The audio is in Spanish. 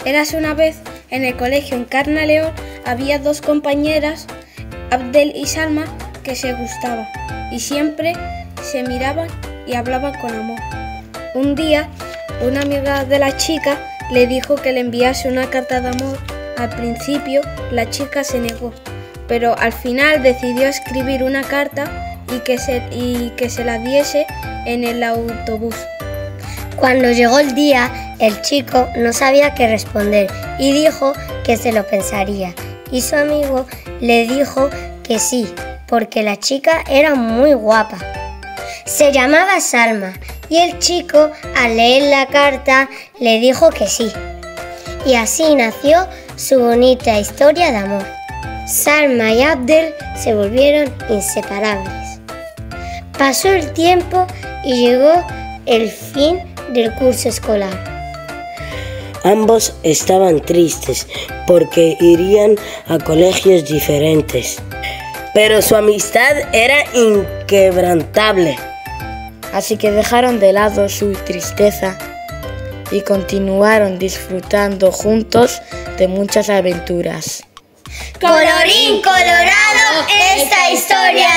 Érase una vez en el colegio en Carnaleón había dos compañeras, Abdel y Salma, que se gustaban y siempre se miraban y hablaban con amor. Un día, una amiga de la chica le dijo que le enviase una carta de amor. Al principio, la chica se negó, pero al final decidió escribir una carta y que se la diese en el autobús. Cuando llegó el día, el chico no sabía qué responder y dijo que se lo pensaría. Y su amigo le dijo que sí, porque la chica era muy guapa. Se llamaba Salma y el chico, al leer la carta, le dijo que sí. Y así nació su bonita historia de amor. Salma y Abdel se volvieron inseparables. Pasó el tiempo y llegó el fin del curso escolar. Ambos estaban tristes porque irían a colegios diferentes, pero su amistad era inquebrantable. Así que dejaron de lado su tristeza y continuaron disfrutando juntos de muchas aventuras. Colorín colorado, esta historia